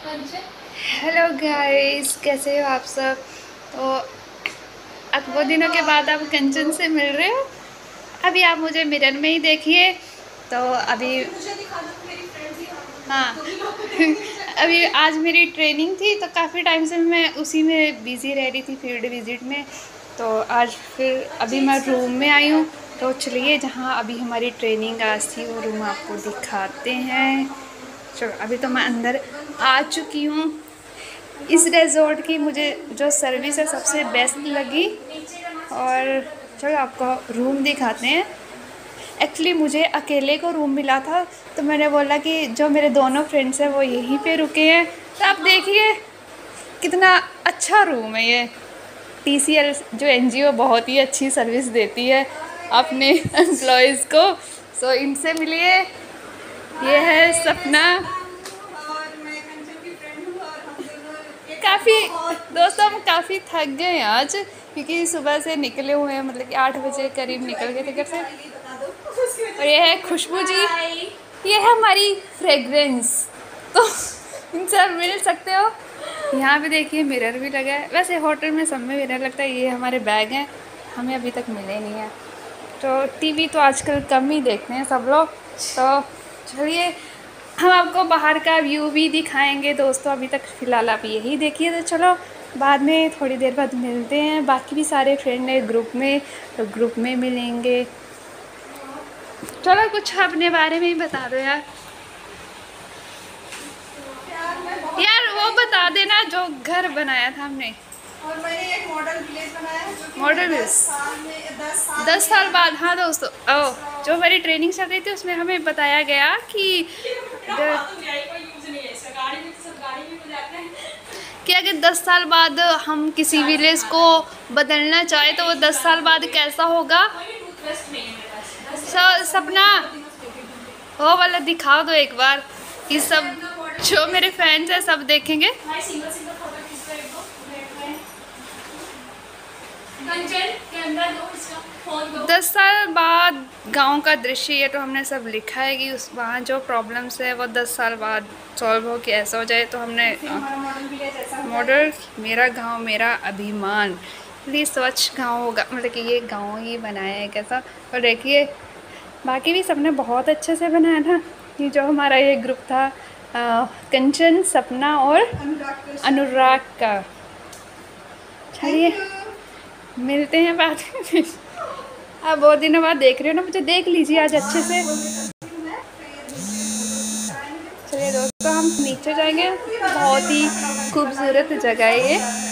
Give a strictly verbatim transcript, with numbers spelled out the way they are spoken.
Hello guys, कैसे हो आप सब। तो अब बहुत दिनों के बाद आप कंचन से मिल रहे हो। अभी आप मुझे मिरर में ही देखिए। तो अभी हाँ अभी आज मेरी ट्रेनिंग थी तो काफ़ी टाइम से मैं उसी में बिज़ी रह रही थी, फील्ड विजिट में। तो आज फिर अभी मैं रूम में आई हूँ। तो चलिए जहाँ अभी हमारी ट्रेनिंग आज थी वो रूम आपको दिखाते हैं। चलो अभी तो मैं अंदर आ चुकी हूँ। इस रिजॉर्ट की मुझे जो सर्विस है सबसे बेस्ट लगी। और चलो आपको रूम दिखाते हैं। एक्चुअली मुझे अकेले को रूम मिला था तो मैंने बोला कि जो मेरे दोनों फ्रेंड्स हैं वो यहीं पे रुके हैं। तो आप देखिए कितना अच्छा रूम है ये। टी सी एल जो एन जी ओ बहुत ही अच्छी सर्विस देती है अपने एम्प्लॉयज़ को। सो इनसे मिलिए। ये है सपना। काफ़ी दोस्तों हम काफ़ी थक गए हैं आज क्योंकि सुबह से निकले हुए हैं, मतलब कि आठ बजे करीब निकल गए थे घर से। और ये है खुशबू जी, ये है हमारी फ्रेगरेंस। तो इनसे आप मिल सकते हो। यहाँ पे देखिए मिरर भी लगा है। वैसे होटल में सब में मिरर लगता है। ये हमारे बैग हैं, हमें अभी तक मिले नहीं है। तो टीवी तो आजकल कम ही देखते हैं सब लोग। तो चलिए हम आपको बाहर का व्यू भी दिखाएंगे दोस्तों। अभी तक फ़िलहाल आप यही देखिए। तो चलो बाद में थोड़ी देर बाद मिलते हैं। बाकी भी सारे फ्रेंड हैं ग्रुप में, तो ग्रुप में मिलेंगे। चलो कुछ अपने बारे में ही बता दो यार। यार वो बता देना जो घर बनाया था हमने। और मैंने एक मॉडल विलेज बनाया है जो कि मॉडल दस विलेज साल में दस साल दस साल बाद। हाँ दोस्तों, ओ जो हमारी ट्रेनिंग चल रही थी उसमें हमें बताया गया कि कि अगर दस साल बाद हम किसी विलेज को बदलना चाहे तो वो दस साल बाद कैसा होगा। सपना वो वाला दिखा दो एक बार कि सब जो मेरे फैंस हैं सब देखेंगे। दस साल बाद गांव का दृश्य, ये तो हमने सब लिखा है कि उस वहाँ जो प्रॉब्लम्स है वो दस साल बाद सॉल्व हो के ऐसा हो जाए। तो हमने मॉडल मेरा गांव मेरा अभिमान, प्लीज़ स्वच्छ गांव होगा, मतलब कि ये गांव ही बनाया है कैसा। और देखिए बाकी भी सबने बहुत अच्छे से बनाया था। कि जो हमारा ये ग्रुप था आ, कंचन, सपना और अनुराग का। चलिए मिलते हैं बाद में। आप बहुत दिनों बाद देख रहे हो ना मुझे, देख लीजिए आज अच्छे से। चलिए दोस्तों हम नीचे जाएंगे। बहुत ही खूबसूरत जगह है ये।